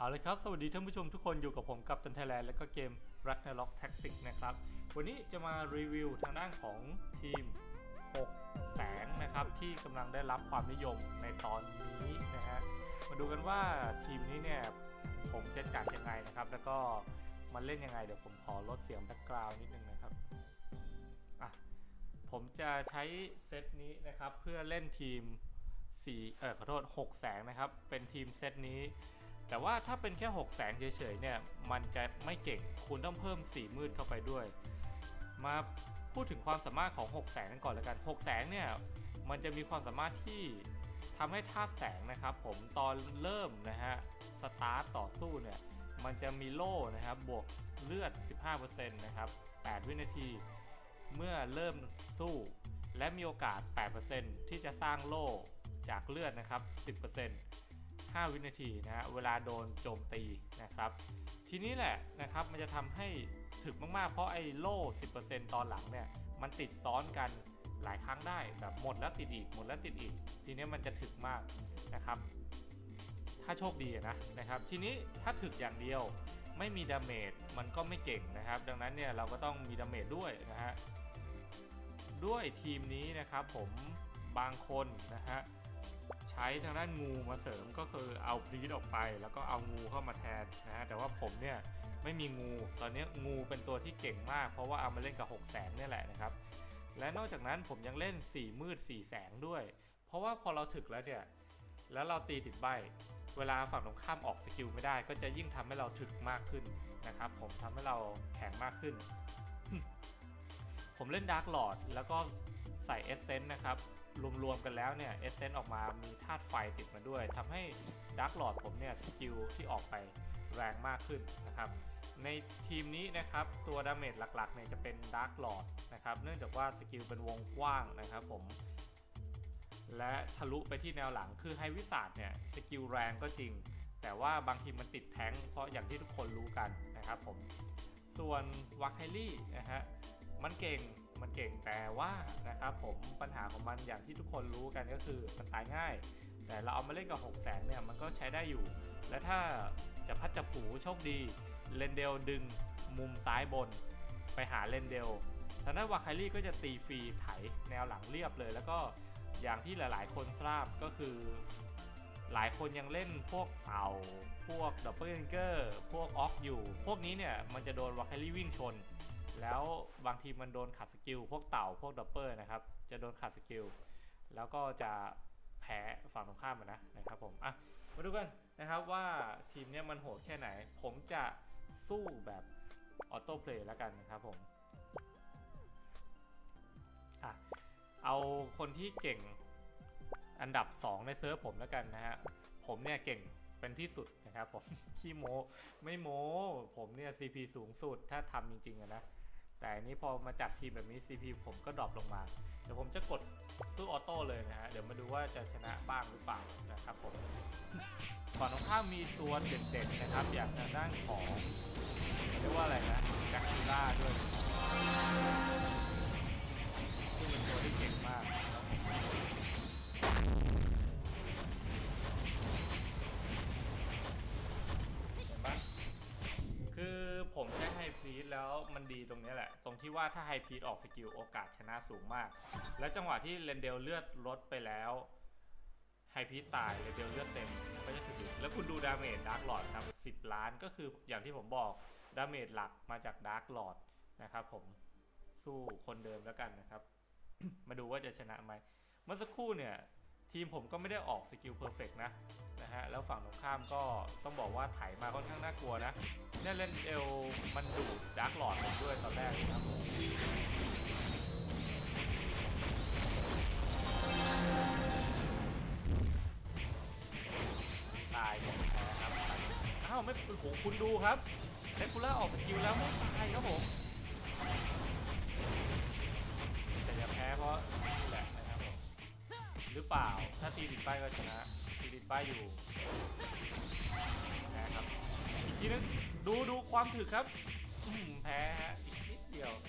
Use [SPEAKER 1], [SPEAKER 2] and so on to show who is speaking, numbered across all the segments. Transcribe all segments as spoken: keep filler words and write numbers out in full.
[SPEAKER 1] เอาเลยครับสวัสดีท่านผู้ชมทุกคนอยู่กับผมกัปตันไทยแลนด์และก็เกม Ragnarok Tactics นะครับวันนี้จะมารีวิวทางด้านของทีมหกแสงนะครับที่กำลังได้รับความนิยมในตอนนี้นะฮะมาดูกันว่าทีมนี้เนี่ยผมจะจัดยังไงนะครับแล้วก็มันเล่นยังไงเดี๋ยวผมขอลดเสียงแบ็คกราวด์นิดนึงนะครับอ่ะผมจะใช้เซตนี้นะครับเพื่อเล่นทีมสี่เออขอโทษหกแสงนะครับเป็นทีมเซตนี้แต่ว่าถ้าเป็นแค่หกแสงเฉยๆเนี่ยมันจะไม่เก่งคุณต้องเพิ่มสีมืดเข้าไปด้วยมาพูดถึงความสามารถของหกแสงกันก่อนแล้วกันหกแสงเนี่ยมันจะมีความสามารถที่ทำให้ธาตุแสงนะครับผมตอนเริ่มนะฮะสตาร์ทต่อสู้เนี่ยมันจะมีโล่นะครับบวกเลือด สิบห้าเปอร์เซ็นต์ นะครับแปดวินาทีเมื่อเริ่มสู้และมีโอกาส แปดเปอร์เซ็นต์ ที่จะสร้างโล่จากเลือดนะครับ สิบเปอร์เซ็นต์ห้า วินาทีนะฮะเวลาโดนโจมตีนะครับทีนี้แหละนะครับมันจะทำให้ถึกมากๆเพราะไอ้โล่ สิบเปอร์เซ็นต์ ตอนหลังเนี่ยมันติดซ้อนกันหลายครั้งได้แบบหมดแล้วติดอีกหมดแล้วติดอีกทีนี้มันจะถึกมากนะครับถ้าโชคดีนะนะครับทีนี้ถ้าถึกอย่างเดียวไม่มีดาเมจมันก็ไม่เก่งนะครับดังนั้นเนี่ยเราก็ต้องมีดาเมจด้วยนะฮะด้วยทีมนี้นะครับผมบางคนนะฮะใช้ทางด้านงูมาเสริมก็คือเอาพลีดออกไปแล้วก็เอางูเข้ามาแทนนะฮะแต่ว่าผมเนี่ยไม่มีงูตอนนี้งูเป็นตัวที่เก่งมากเพราะว่าเอามาเล่นกับหกแสงนี่แหละนะครับและนอกจากนั้นผมยังเล่นสี่มืดสี่แสงด้วยเพราะว่าพอเราถึกแล้วเนี่ยแล้วเราตีติดใบเวลาฝั่งตรงข้ามออกสกิลไม่ได้ก็จะยิ่งทำให้เราถึกมากขึ้นนะครับผมทำให้เราแข็งมากขึ้น ผมเล่นดาร์กลอร์ดแล้วก็ใส่เอสเซนต์นะครับรวมๆกันแล้วเนี่ยเอสเซนต์ออกมามีธาตุไฟติดมาด้วยทำให้ดาร์กลอร์ดผมเนี่ยสกิลที่ออกไปแรงมากขึ้นนะครับในทีมนี้นะครับตัวดาเมจหลักๆเนี่ยจะเป็นดาร์กลอร์ดนะครับเนื่องจากว่าสกิลเป็นวงกว้างนะครับผมและทะลุไปที่แนวหลังคือไฮวิสาดเนี่ยสกิลแรงก็จริงแต่ว่าบางทีมันติดแท้งเพราะอย่างที่ทุกคนรู้กันนะครับผมส่วนวาไคลี่นะฮะมันเก่งมันเก่งแต่ว่านะครับผมปัญหาของมันอย่างที่ทุกคนรู้กันก็คือมันตายง่ายแต่เราเอามาเล่นกับหกแสงเนี่ยมันก็ใช้ได้อยู่และถ้าจะพัดจะผูโชคดีเลนเดลดึงมุมซ้ายบนไปหาเลนเดลทางด้านวาไคลี่ก็จะตีฟรีไถแนวหลังเรียบเลยแล้วก็อย่างที่หลายๆคนทราบก็คือหลายคนยังเล่นพวกเต่าพวกดับเบิลเกนเกอร์พวกออกอยู่พวกนี้เนี่ยมันจะโดนวาไคลี่วิ่งชนแล้วบางทีมันโดนขัดสกิลพวกเต่าพวกดับเบิลนะครับจะโดนขัดสกิลแล้วก็จะแพ้ฝั่งตรงข้ามนะนะครับผมอ่ะมาดูกันนะครับว่าทีมนี้มันโหดแค่ไหนผมจะสู้แบบออโต้เพลย์แล้วกันนะครับผมอ่ะเอาคนที่เก่งอันดับสองในเซิร์ฟผมแล้วกันนะฮะผมเนี่ยเก่งเป็นที่สุดนะครับผมขี้โม้ไม่โม้ผมเนี่ย ซี พี สูงสุดถ้าทำจริงๆนะแต่อันนี้พอมาจัดทีมแบบนี้ ซี พี ผมก็ดรอปลงมาเดี๋ยวผมจะกดสู้ออโต้เลยนะฮะเดี๋ยวมาดูว่าจะชนะบ้างหรือเปล่านะครับผมฝั่งตรงข้ามมีตัวเด่นๆนะครับอย่างทางด้านของเรียกว่าอะไรนะแกคคูล่าด้วยซึ่งเป็นตัวที่เก่งมากคือผมใช้ไฮพีทแล้วมันดีตรงนี้แหละตรงที่ว่าถ้าไฮพีทออกสกิลโอกาสชนะสูงมากและจังหวะที่เรนเดลเลือดลดไปแล้วไฮพีทตายเรนเดลเลือดเต็มก็จะถึงแล้วคุณดูดาเมจดาร์กลอร์ดครับสิบล้านก็คืออย่างที่ผมบอกดาเมจหลักมาจากดาร์กลอร์ดนะครับผมสู้คนเดิมแล้วกันนะครับ มาดูว่าจะชนะไหมเมื่อสักครู่เนี่ยทีมผมก็ไม่ได้ออกสกิลเพอร์เฟกต์นะนะฮะแล้วฝั่งตรงข้ามก็ต้องบอกว่าไถมาค่อนข้างน่ากลัวนะเนี่ยเล่นเอลมันดูดดาร์กลอร์ดผมด้วยตอนแรกนะครับตายหมดนะครับอ้าวไม่โอ้โหคุณดูครับเดคูล่าออกสกิลแล้วไม่ตายครับผมแต่จะแพ้เพราะนี่แหละนะครับผมหรือเปล่าถ้าตีติดป้ายก็ชนะตีติดป้ายอยู่นะครับอีกทีนึงดูดูความถึกครับแพ้ฮะอีกนิดเดียว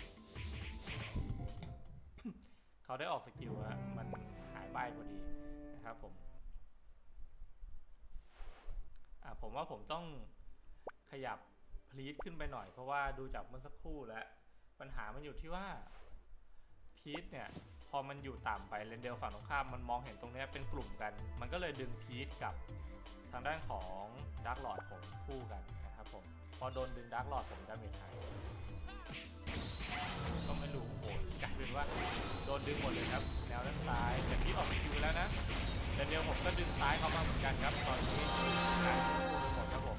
[SPEAKER 1] เขาได้ออกสกิลฮะมันหายใบพอดีนะครับผมอ่ะผมว่าผมต้องขยับพลีทขึ้นไปหน่อยเพราะว่าดูจากเมื่อสักครู่แล้วปัญหามันอยู่ที่ว่าพีทเนี่ยพอมันอยู่ต่ำไปเลนเดลฝั่งตรงข้ามมันมองเห็นตรงนี้เป็นกลุ่มกันมันก็เลยดึงพีทกับทางด้านของดาร์กลอร์ดผมคู่กันนะครับผมพอโดนดึงดาร์กลอร์ดผมดาเมจหายก็ไม่รู้โหกลายเป็นว่าโดนดึงหมดเลยครับแนวด้านซ้ายแต่พีทออกคิวแล้วนะเลนเดลผมก็ดึงซ้ายเข้ามาเหมือนกันครับตอนนี้การสู้หมดครับผม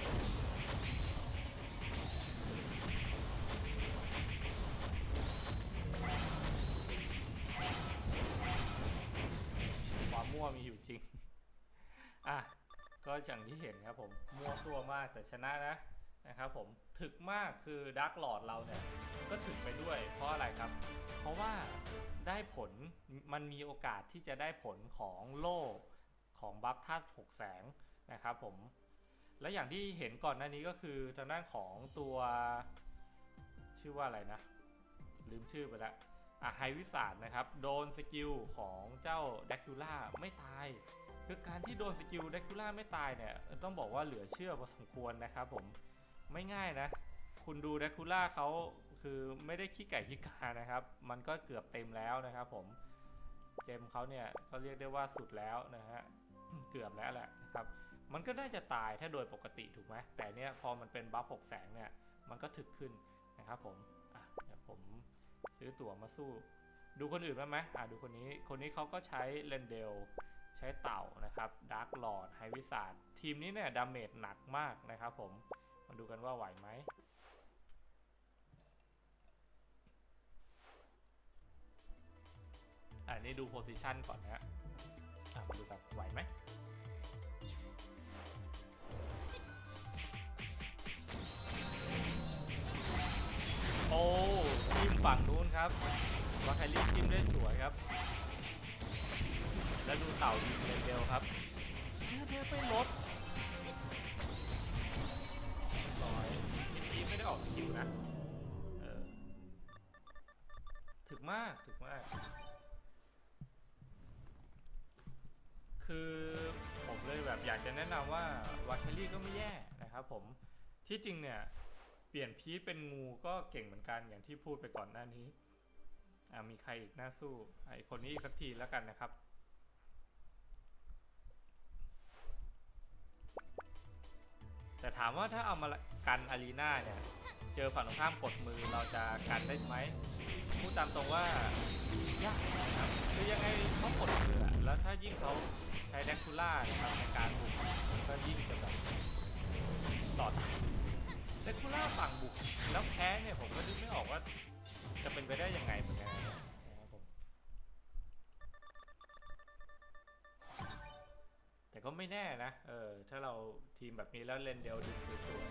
[SPEAKER 1] มั่วมีอยู่จริงอ่ะก็อย่างที่เห็นครับผมมั่วซั่วมากแต่ชนะนะนะครับผมถึกมากคือดาร์กลอร์ดเราเนี่ยก็ถึกไปด้วยเพราะอะไรครับเพราะว่าได้ผลมันมีโอกาสที่จะได้ผลของโล่ของบัฟธาตุหกแสงนะครับผมและอย่างที่เห็นก่อนหน้านี้ก็คือทางด้านของตัวชื่อว่าอะไรนะลืมชื่อไปแล้วอ่ะไฮวิสาดนะครับโดนสกิลของเจ้าแดคิวล่าไม่ตายคือการที่โดนสกิลแดคิวล่าไม่ตายเนี่ยต้องบอกว่าเหลือเชื่อพอสมควรนะครับผมไม่ง่ายนะคุณดูแดคิวล่าเขาคือไม่ได้ขี้ไก่ขี้กานะครับมันก็เกือบเต็มแล้วนะครับผมเจมเขาเนี่ยเขาเรียกได้ว่าสุดแล้วนะฮะ เกือบแล้วแหละนะครับมันก็น่าจะตายถ้าโดยปกติถูกไหมแต่เนี่ยพอมันเป็นบัฟหกแสงเนี่ยมันก็ถึกขึ้นนะครับผมอ่ะเดี๋ยวผมซื้อตั๋วมาสู้ดูคนอื่นบ้างไหมอ่ะดูคนนี้คนนี้เขาก็ใช้เลนเดลใช้เต่านะครับดาร์กลอร์ดไฮวิสาดทีมนี้เนี่ยดาเมจหนักมากนะครับผมมาดูกันว่าไหวไหมอ่ะนี่ดูโพซิชันก่อนนะฮะอ่ะมาดูกันไหวไหมโอ้ทีมฝั่งนู้นครับวาคาริทีมได้สวยครับแล้วดูเต่าดีเลนเดลครับเทียบไปลดน้อยทีมไม่ได้ออกสกิลนะเออถึกมากถึกมากคือผมเลยแบบอยากจะแนะนำว่าวาคาริก็ไม่แย่นะครับผมที่จริงเนี่ยเปลี่ยนพีทเป็นงูก็เก่งเหมือนกันอย่างที่พูดไปก่อนหน้านี้อ่ามีใครอีกน่าสู้ไอ้คนนี้อีกสักทีแล้วกันนะครับแต่ถามว่าถ้าเอามากันอารีนาเนี่ยเจอฝั่งตรงข้ามกดมือเราจะกันได้ไหมพูดตามตรงว่ายากนะครับคือยังไงเขากดมือแล้วถ้ายิ่งเขาใช้แดคูล่านะครับในการบุกก็ยิ่งจะแบบต่อต้านแดคูล่าฝั่งบุกแล้วแพ้เนี่ยผมก็นึกไม่ออกว่าจะเป็นไปได้ยังไงเหมือนกันนะครับผมแต่ก็ไม่แน่นะเออถ้าเราทีมแบบนี้แล้วเลนเดลดึงสวย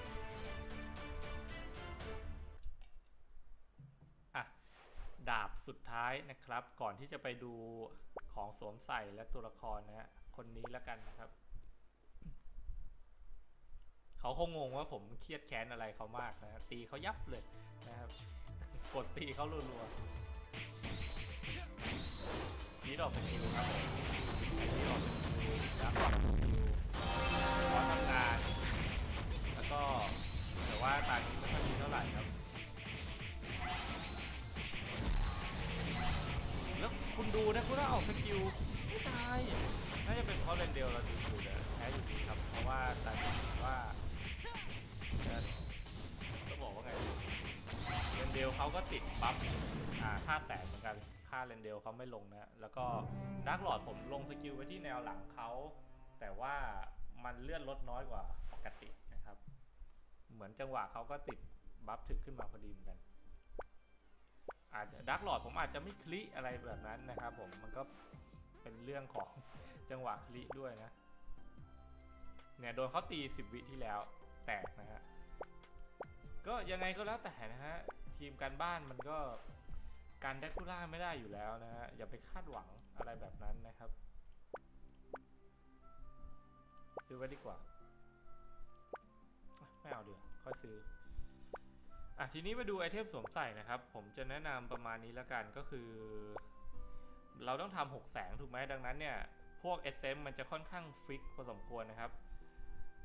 [SPEAKER 1] ๆอ่ะดาบสุดท้ายนะครับก่อนที่จะไปดูของสวมใส่และตัวละครนะฮะคนนี้แล้วกันนะครับเขาคงงงว่าผมเครียดแค้นอะไรเขามากนะตีเขายับเลยนะครับกดตีเขารัวๆนี่ดอกสกิลครับนี่ดอกสกิลแล้วก็ขอทำงานแล้วก็แต่ว่าตอนนี้ไม่ค่อยดีเท่าไหร่ครับแล้วคุณดูนะคุณถ้าออกสกิลไม่ตายน่าจะเป็นเพราะเลนเดลเราดึงอยู่แต่แพ้อยู่ดีครับเพราะว่าแต่ว่าก็บอกว่าไงเรนเดลเขาก็ติดบัฟอ่าค่าแสนเหมือนกันค่าเรนเดลเขาไม่ลงนะแล้วก็ดาร์กลอร์ดผมลงสกิลไปที่แนวหลังเขาแต่ว่ามันเลื่อนลดน้อยกว่าปกตินะครับเหมือนจังหวะเขาก็ติดบัฟถึกขึ้นมาพอดีเหมือนกันอาจจะดาร์กลอร์ดผมอาจจะไม่คลิอะไรแบบนั้นนะครับผมมันก็เป็นเรื่องของจังหวะคลิด้วยนะเนี่ยโดนเขาตีสิบวิที่แล้วแตกนะฮะก็ยังไงก็แล้วแต่นะฮะทีมการบ้านมันก็การแดคูล่าไม่ได้อยู่แล้วนะฮะอย่าไปคาดหวังอะไรแบบนั้นนะครับซื้อไว้ดีกว่าไม่เอาเดี๋ยวค่อยซื้ออ่ะทีนี้ไปดูไอเทมสวมใส่นะครับผมจะแนะนำประมาณนี้แล้วกันก็คือเราต้องทำหกแสงถูกไหมดังนั้นเนี่ยพวกเอสเซมมันจะค่อนข้างฟิกพอสมควรนะครับ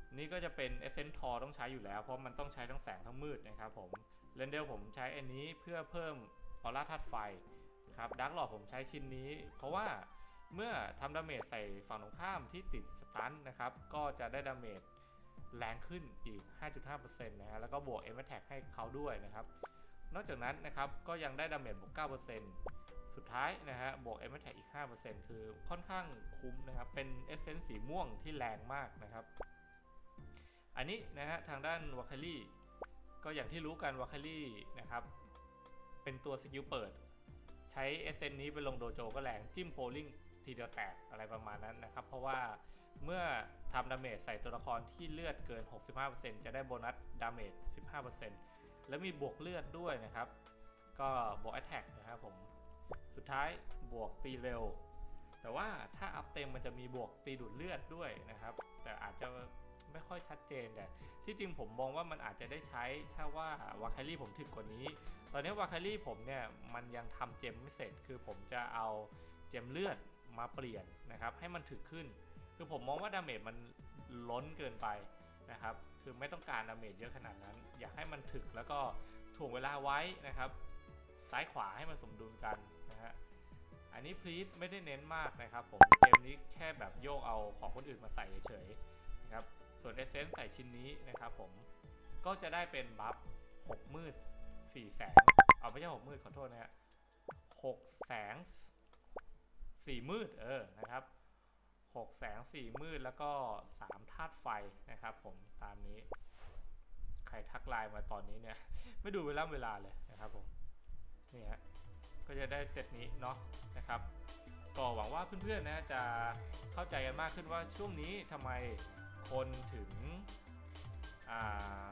[SPEAKER 1] นี่ก็จะเป็น Essence Tor ต้องใช้อยู่แล้วเพราะมันต้องใช้ทั้งแสงทั้งมืดนะครับผมเรนเดลผมใช้อันนี้เพื่อเพิ่มออร่าธาตุไฟครับดักหลอดผมใช้ชิ้นนี้เพราะว่าเมื่อทำดาเมจใส่ฝั่งตรงข้ามที่ติดสตันนะครับก็จะได้ดาเมจแรงขึ้นอีก ห้าจุดห้าเปอร์เซ็นต์ นะฮะแล้วก็บวก Aim Attack ให้เขาด้วยนะครับนอกจากนั้นนะครับก็ยังได้ดาเมจบวก เก้าเปอร์เซ็นต์ สุดท้ายนะฮะบวก Aim Attack อีก ห้าเปอร์เซ็นต์ คือค่อนข้างคุ้มนะครับเป็น Essence สีม่วงที่แรงมากนะครับอันนี้นะฮะทางด้านวาคารี่ก็อย่างที่รู้กันวาคารี่นะครับเป็นตัวสกิลเปิดใช้ Essence นี้ไปลงโดโจก็แรงจิ้มโพลิงทีเดียวแตกอะไรประมาณนั้นนะครับเพราะว่าเมื่อทำดาเมจใส่ตัวละครที่เลือดเกิน หกสิบห้าเปอร์เซ็นต์ จะได้โบนัสดาเมจ สิบห้าเปอร์เซ็นต์ แล้วมีบวกเลือดด้วยนะครับก็บวก Attack นะครับผมสุดท้ายบวกตีเร็วแต่ว่าถ้าอัพเต็มมันจะมีบวกตีดูดเลือดด้วยนะครับแต่อาจจะไม่ค่อยชัดเจนแต่ที่จริงผมมองว่ามันอาจจะได้ใช้ถ้าว่าวาคารี่ผมถึกกว่านี้ตอนนี้วาคารี่ผมเนี่ยมันยังทำเจมไม่เสร็จคือผมจะเอาเจมเลือดมาเปลี่ยนนะครับให้มันถึกขึ้นคือผมมองว่าดาเมจมันล้นเกินไปนะครับคือไม่ต้องการดาเมจเยอะขนาดนั้นอยากให้มันถึกแล้วก็ถ่วงเวลาไว้นะครับซ้ายขวาให้มันสมดุลกันนะฮะอันนี้พลีทไม่ได้เน้นมากนะครับผมเกมนี้แค่แบบโยกเอาของคนอื่นมาใส่เฉยๆนะครับส่วนเอเซนส์ใส่ชิ้นนี้นะครับผมก็จะได้เป็นบัฟหกมืดสี่แสงเอาไม่ใช่หกมืดขอโทษนะฮะหกแสงสี่มืดเออนะครับหกแสงสี่มืดแล้วก็สามธาตุไฟนะครับผมตามนี้ใครทักไลน์มาตอนนี้เนี่ยไม่ดูเวลาเวลาเลยนะครับผมนี่ฮะก็จะได้เซตนี้เนาะนะครับก็หวังว่าเพื่อนๆนะจะเข้าใจกันมากขึ้นว่าช่วงนี้ทำไมคนถึงอ่า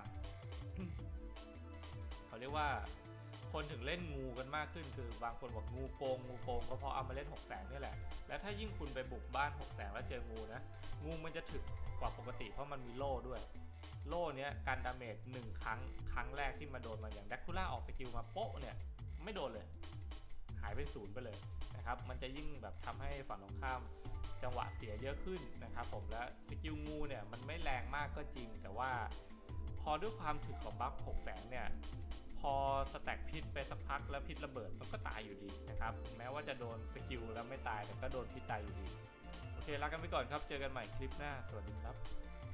[SPEAKER 1] เขาเรียกว่าคนถึงเล่นงูกันมากขึ้นคือบางคนบอกงูโกงงูโกงก็เพราะเอามาเล่นหกแสงนี่แหละและถ้ายิ่งคุณไปบุกบ้านหกแสงแล้วเจองูนะงูมันจะถึกกว่าปกติเพราะมันมีโล่ด้วยโล่เนี้ยการดาเมจหนึ่งครั้งครั้งแรกที่มาโดนมาอย่างแดกคูล่าออกสกิลมาโป๊ะเนี่ยไม่โดนเลยหายเป็นศูนย์ไปเลยนะครับมันจะยิ่งแบบทำให้ฝั่งตรงข้ามจังหวะเสียเยอะขึ้นนะครับผมและสกิลงูเนี่ยมันไม่แรงมากก็จริงแต่ว่าพอด้วยความถึกของบัฟหกแสงเนี่ยพอสแต็กพิษไปสักพักแล้วพิษระเบิดมันก็ตายอยู่ดีนะครับแม้ว่าจะโดนสกิลแล้วไม่ตายแต่ก็โดนพิษตายอยู่ดีโอเคลากันไปก่อนครับเจอกันใหม่คลิปหน้าสวัสดีครับ